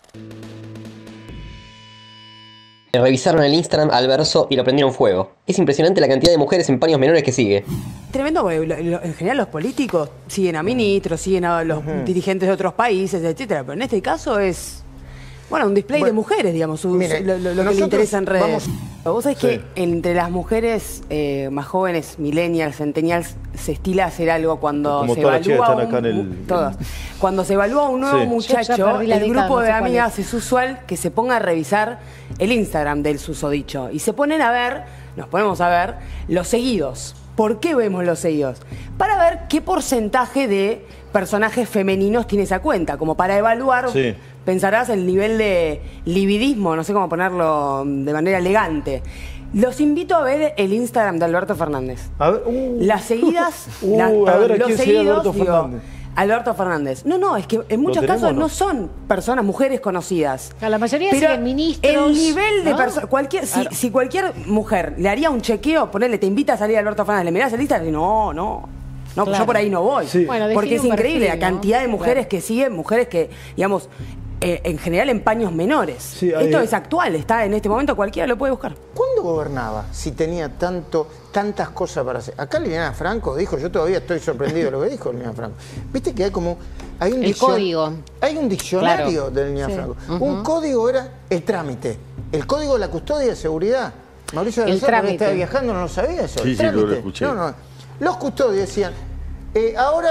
Revisaron el Instagram al verso y lo prendieron fuego. Es impresionante la cantidad de mujeres en paños menores que sigue. Tremendo, porque en general los políticos siguen a ministros, siguen a los dirigentes de otros países, etcétera. Pero en este caso es, bueno, un display de mujeres, digamos, lo que le interesa en redes. Vos sabés que entre las mujeres más jóvenes, millennials, centennials, se estila hacer algo cuando se evalúa cuando se evalúa un nuevo muchacho, el grupo de amigas es usual que se ponga a revisar el Instagram del susodicho y se ponen a ver, nos ponemos a ver los seguidos. ¿Por qué vemos los seguidos? Para ver qué porcentaje de personajes femeninos tiene esa cuenta, como para evaluar, pensarás, el nivel de libidismo, no sé cómo ponerlo de manera elegante. Los invito a ver el Instagram de Alberto Fernández. A ver, las seguidas, los seguidos, Alberto Fernández. No, es que en muchos casos no son personas, mujeres conocidas. La mayoría siguen ministros. El nivel de personas, si cualquier mujer le haría un chequeo, ponerle, te invita a salir a Alberto Fernández, le mirás el Instagram y no, yo por ahí no voy. Bueno, porque es increíble perfil, la cantidad de mujeres que siguen, mujeres que, digamos, en general en paños menores. Esto es actual, está en este momento, cualquiera lo puede buscar. ¿Cuándo gobernaba? Si tenía tantas cosas para hacer. Acá Liliana Franco dijo, yo todavía estoy sorprendido de lo que dijo Liliana Franco. Viste que hay un código. Hay un diccionario de Liliana Franco. Un código era el trámite. El código de la custodia de seguridad. Mauricio de la Sala, porque estaba viajando, no lo sabía eso. Sí, lo escuché. Los custodios decían, ahora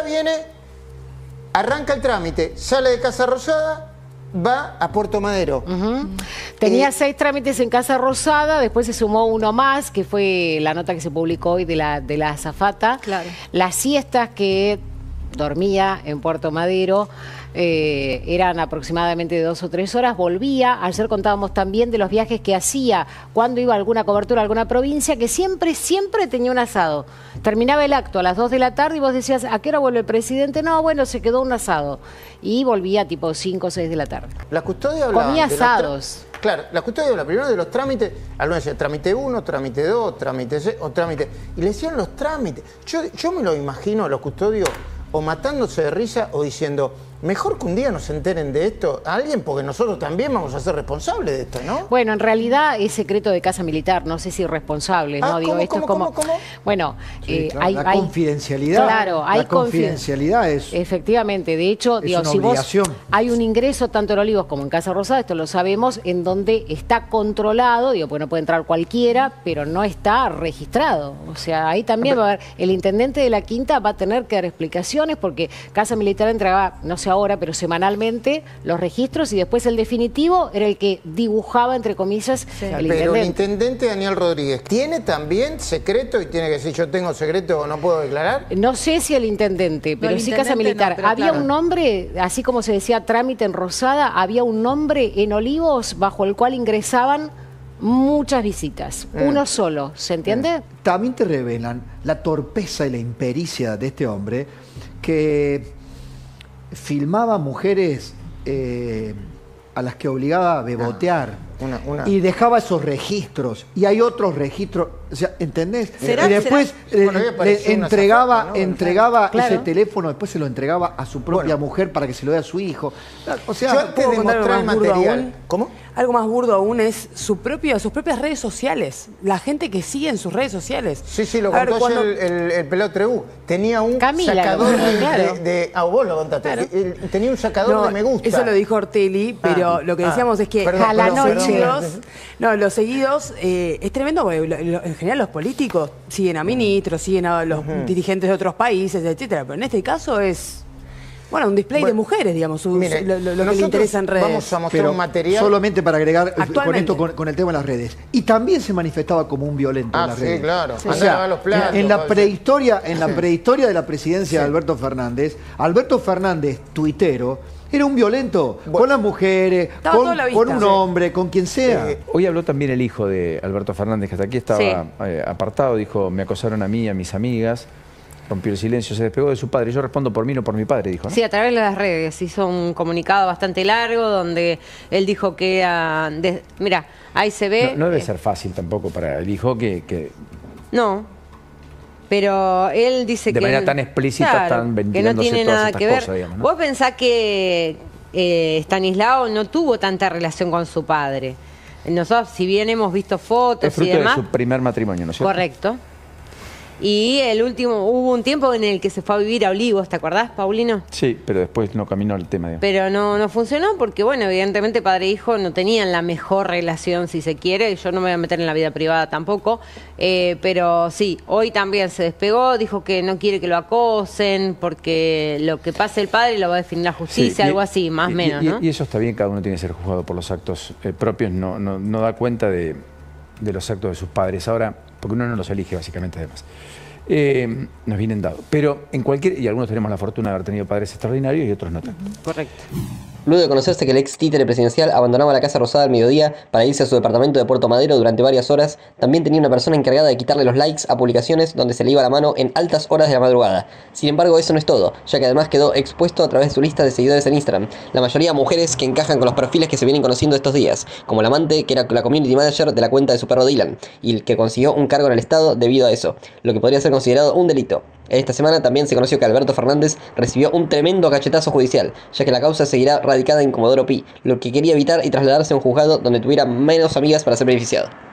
arranca el trámite, sale de Casa Rosada, va a Puerto Madero. Tenía 6 trámites en Casa Rosada, después se sumó uno más, que fue la nota que se publicó hoy de la azafata. Las siestas que dormía en Puerto Madero eran aproximadamente de 2 o 3 horas, volvía. Ayer contábamos también de los viajes que hacía cuando iba a alguna cobertura a alguna provincia, que siempre tenía un asado. Terminaba el acto a las 2 de la tarde y vos decías, ¿a qué hora vuelve el presidente? No, bueno, se quedó un asado. Y volvía tipo 5 o 6 de la tarde. La custodia hablaba comía asados. Claro, la custodia habla primero de los trámites. Algunos decían trámite 1, trámite 2, trámite 6 o trámite. Y le decían los trámites. Yo me lo imagino a los custodios o matándose de risa o diciendo, mejor que un día nos enteren de esto a alguien, porque nosotros también vamos a ser responsables de esto, ¿no? Bueno, en realidad es secreto de casa militar, no sé si irresponsable, ¿no? Digo, esto es como. Bueno, hay confidencialidad. Claro, hay confidencialidad es. Efectivamente, de hecho, digo, si vos hay un ingreso tanto en Olivos como en Casa Rosada, esto lo sabemos, en donde está controlado, digo, pues no puede entrar cualquiera, pero no está registrado. O sea, ahí también va a haber, el intendente de la Quinta va a tener que dar explicaciones, porque Casa Militar entregaba, no sé ahora, pero semanalmente los registros, y después el definitivo era el que dibujaba, entre comillas, el intendente. Pero el intendente Daniel Rodríguez, ¿tiene también secreto y tiene que decir yo tengo secreto o no puedo declarar? No sé si el intendente, pero sí Casa Militar. Había un nombre, así como se decía trámite en Rosada, había un nombre en Olivos bajo el cual ingresaban muchas visitas. Uno solo, ¿se entiende? También te revelan la torpeza y la impericia de este hombre, que filmaba mujeres a las que obligaba a bebotear y dejaba esos registros, y hay otros registros, o sea, ¿entendés? Y después le entregaba ese teléfono, después se lo entregaba a su propia mujer para que se lo dé a su hijo. O sea, yo antes de mostrar el material. ¿Cómo? Algo más burdo aún es sus propias redes sociales. La gente que sigue en sus redes sociales. Sí, lo contó ayer el pelado Trebú. Tenía un sacador de vos lo contaste. Tenía un sacador de me gusta. Eso lo dijo Ortelli, pero lo que decíamos es que a la noche los seguidos es tremendo, porque en general los políticos siguen a ministros, siguen a los dirigentes de otros países, etcétera. Pero en este caso es, bueno, un display de mujeres, digamos, lo que le interesa en redes. Vamos a mostrar un material. Solamente para agregar con esto, con el tema de las redes. Y también se manifestaba como un violento en las redes. Sí, claro. O sea, en la prehistoria de la presidencia de Alberto Fernández, tuitero, era un violento, con las mujeres, con un hombre, con quien sea. Hoy habló también el hijo de Alberto Fernández, que hasta aquí estaba apartado, dijo, me acosaron a mí y a mis amigas. Rompió el silencio, se despegó de su padre. Yo respondo por mí, no por mi padre, dijo, ¿no? Sí, a través de las redes. Hizo un comunicado bastante largo donde él dijo que... mira, ahí se ve... No debe ser fácil tampoco para el hijo que... No, pero él dice de manera tan explícita, claro, tan ventilándose que no tiene todas nada estas que ver. Cosas, digamos, ¿no? Vos pensás que Stanislao no tuvo tanta relación con su padre. Nosotros, si bien hemos visto fotos es fruto y demás... de su primer matrimonio, ¿no es cierto? Correcto. Y hubo un tiempo en el que se fue a vivir a Olivos, ¿te acordás, Paulino? Sí, pero después no caminó el tema. Digamos. Pero no funcionó porque, bueno, evidentemente padre e hijo no tenían la mejor relación, si se quiere. Yo no me voy a meter en la vida privada tampoco. Pero sí, hoy también se despegó, dijo que no quiere que lo acosen porque lo que pase el padre lo va a definir la justicia, Sí, algo así, más o menos, ¿no? Y eso está bien, cada uno tiene que ser juzgado por los actos propios, no da cuenta de los actos de sus padres. Ahora, porque uno no los elige básicamente además. Nos vienen dados. Pero y algunos tenemos la fortuna de haber tenido padres extraordinarios y otros no tanto. Correcto. Luego de conocerse que el ex títere presidencial abandonaba la Casa Rosada al mediodía para irse a su departamento de Puerto Madero durante varias horas, también tenía una persona encargada de quitarle los likes a publicaciones donde se le iba la mano en altas horas de la madrugada. Sin embargo, eso no es todo, ya que además quedó expuesto a través de su lista de seguidores en Instagram, la mayoría mujeres que encajan con los perfiles que se vienen conociendo estos días, como la amante, que era la community manager de la cuenta de su perro Dylan, y el que consiguió un cargo en el Estado debido a eso, lo que podría ser considerado un delito. Esta semana también se conoció que Alberto Fernández recibió un tremendo cachetazo judicial, ya que la causa seguirá radicada en Comodoro Pi, lo que quería evitar y trasladarse a un juzgado donde tuviera menos amigas para ser beneficiado.